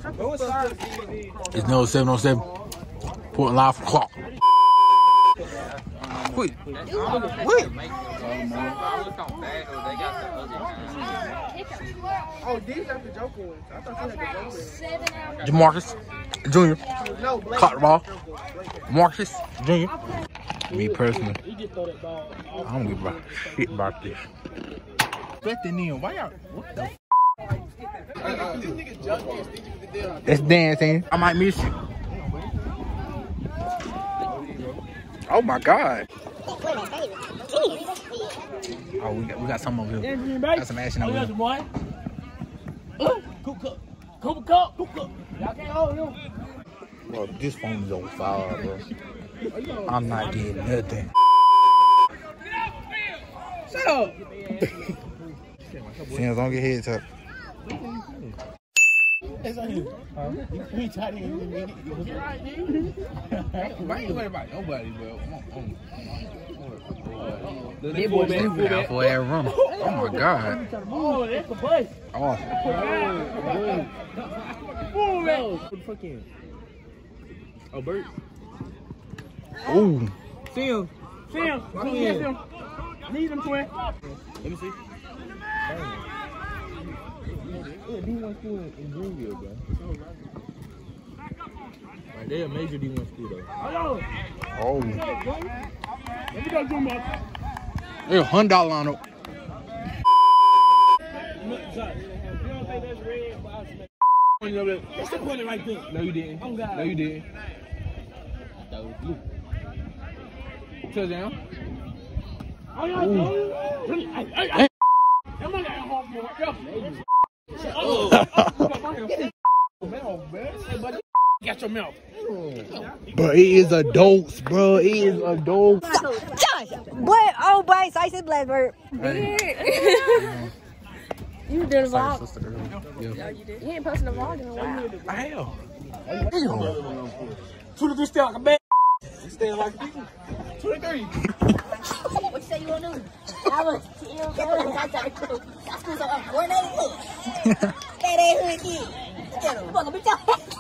It's no 707. Putting live for clock. Wait. Oh, these are the Joker ones. I thought you had the Joker. Jamarcus Jr. Caught the ball. Marcus Jr. Me personally, I don't give a shit about this. Why y'all? What the That's dancing. I might miss you. Oh my God. Oh, we got some over here. Got some action over here. Cup. Y'all can't hold him. Bro, this phone is on fire, bro. I'm not getting nothing. Shut up. Sam's don't get head top. We tight here. I ain't worried about nobody, bro. They boy been for that run. Oh my God. Oh, that's the bus. Oh. What the fuck in? Oh, Bert. Ooh. Sam. Need him, twin. Let me see. Yeah, D1 school in Greenville, bro. Right, they're a major D1 school, though. Oh. Let me go zoom up. There's $100 on it. You don't think that's red, but I'll smack. That's the point right there. No, you didn't. Oh, God. No, you didn't. I thought it was blue. Touchdown. Oh, yeah. Really? Hey. That man got a home for Got your mouth. But it is adults, bro. It is adults. Josh, what? Oh, boy, so I said Blackbird. You did a vlog. Yeah. You ain't posting a vlog in a while. I am. 23 stay like a man. Stay like a people. 23. What you say you want to do? I was still going. That's because I'm going to hood. That ain't hood kid. Get him. Fuck him, bitch.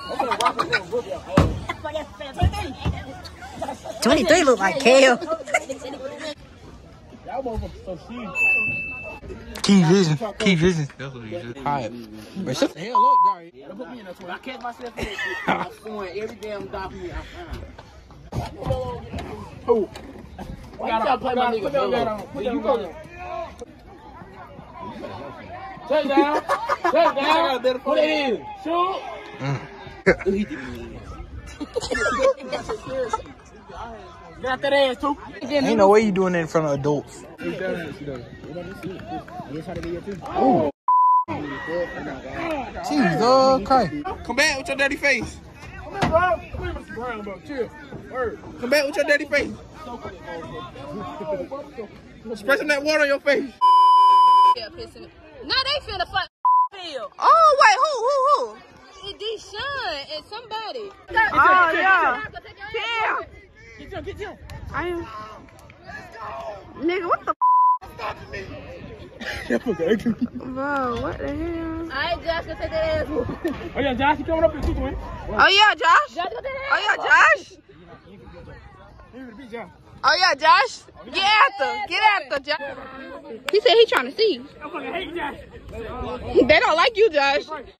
23 look like Kale. Y'all motherfuckers so serious. Key vision. That's what he just hired. But shut the hell up, Gary. Don't put me in that one. I catch myself in that shit. I'm scoring every damn document I find. Who? Why you gotta play my nigga? Put that on. Put that on. Take down. Put it in. Shoot. Get out that ass, too. Ain't no way you doing that in front of adults. Oh. Jesus Christ. Come back with your dirty face. Come here, bro. Come here, Mr. Brown, bro. Chill. Word. Come back with your dirty face. Spread that water on your face. Yeah, pissing. Now they finna fuck field. Oh, wait, who? It's Deshaun and somebody. Oh, yeah. Get him. I am. Nigga, what the Bro, what the hell? Alright, Josh, go take that ass. Oh, yeah, Josh, you coming up here, too, twin. Oh, yeah, Josh? Josh, go take that ass. Oh, yeah, Josh? Oh, yeah, Josh? Get after, Josh. He said he trying to see. I fucking hate Josh. They don't like you, Josh.